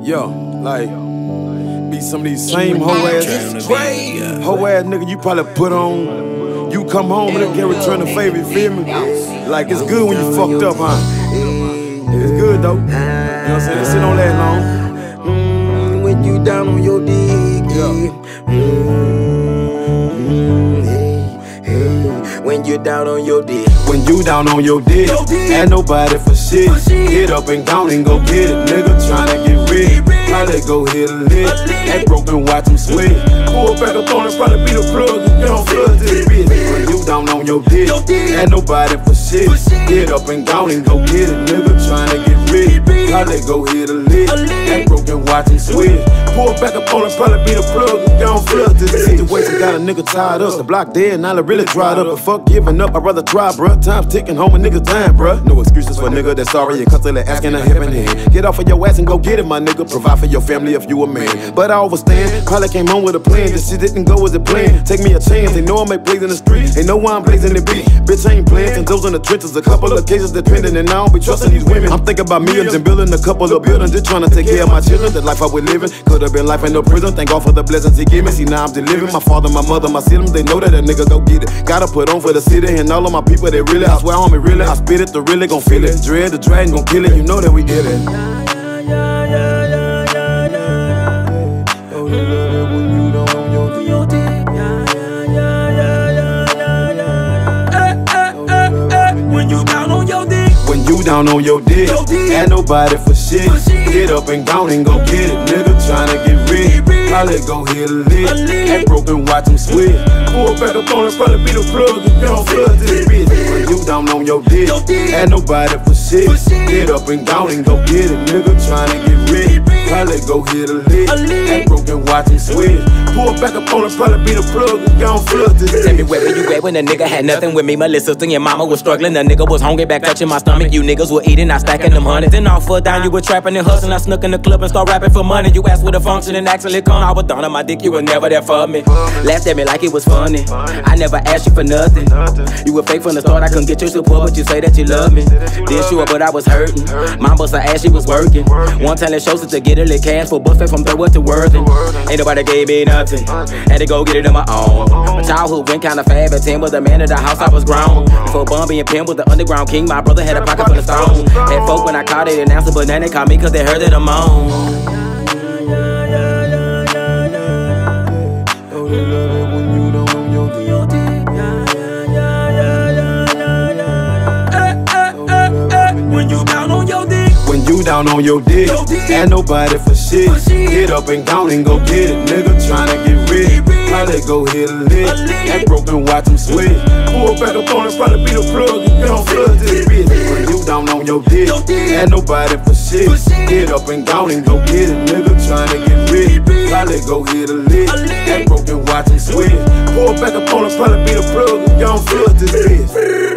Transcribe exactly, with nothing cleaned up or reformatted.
Yo, like, be some of these same hoe ass, hoe ass nigga you probably put on. You come home and they can't return the favor, you feel me? Like, it's good when you fucked up, huh? It's good though. You know what I'm saying? That shit don't last long. Mm, when you down on your dick, yeah. Mm, hey, hey. When you down on your dick. When you down on your dick, ain't nobody for shit. Get up and down and go get it, nigga tryna get rich. Probably go hit a lick, ain't broken, watch him sweat. Pull back up on it, probably be the plug, and get on flood this bitch. When you down on your dick, ain't nobody for shit. Get up and down and go get it, nigga tryna get rich. Probably go hit a lick, ain't broken, watch him sweat. Pull back up on it, probably be the plug, and get on flood this situation. Got a nigga tied up, the block dead, now it really dried up. But fuck giving up, I'd rather try, bruh. Time's ticking, home a nigga time, bruh. No excuses for a nigga that's sorry, you constantly asking a heaven hand. Get off of your ass and go get it, my nigga. Provide for your family if you a man. But I overstand, probably came home with a plan. This shit didn't go as a plan. Take me a chance, they know I make plays in the street. They know why I'm blazing the beat. Bitch, I ain't playing, and those in the trenches. A couple of cases depending, and I don't be trusting these women. I'm thinking about millions and building a couple of buildings. Just trying to take care of my children. The life I was living could have been life in no prison. Thank God for the blessings he gave me. See, now I'm delivering. My father, my mother, my siblings, they know that a nigga go get it. Gotta put on for the city and all of my people, they really, I swear, homie, really. I spit it, the really gon' feel it. Dread, the dragon gon' kill it. You know that we get it. When you down on your dick. When you down on your dick, ain't nobody for shit. Get up and down and go get it, nigga tryna get rich. Probably go hit a lick, ain't broken, watch him sweat. Pull back up on it, probably be the plug, and get on flood this bitch. When you down on your dick, ain't nobody for shit. Get up and down and go get it, nigga tryna get rich. Probably go hit a lick, ain't broken, watch him sweat. Pull back up on it, probably be the plug, and get on flood this bitch. Tell me where were you at when a nigga had nothing with me? My little sister and mama was struggling. The nigga was hungry, back touching my stomach. You niggas were eating, I stacking them hundreds. Then all foot down, you were trapping and hustling. I snuck in the club and start rapping for money. You asked what a function and actually come. I was down on my dick, you were never there for me. Laughed at me like it was funny. I never asked you for nothing. You were fake from the start, I couldn't get your support, but you say that you love me. Didn't sure, but I was hurting. Mom bust her ass, she was working. One time they showed to get a little cash for buffet from Third to Worthing. Ain't nobody gave me nothing. Had to go get it on my own. My childhood went kinda fast, but ten was the man of the house, I was grown. Before Bumby and Pim was the underground king, my brother had a pocket full of stone. Had folk when I called it, announced it, but now they call me cause they heard that I'm on. When you down on your dick. When you down on your dick, ain't nobody for shit. Get up and down and go get it, nigga tryna get rich. Probably go hit a lick, ain't broken, watch him sweat. Pull back up on it, probably be the plug, and get on flood this bitch. When you down on your dick, ain't nobody for shit. Get up and down and go get it, nigga tryna get rich. Probably go hit a lick, ain't broken, watch him sweat. Pull back up on it, probably be the plug, and get on flood this bitch.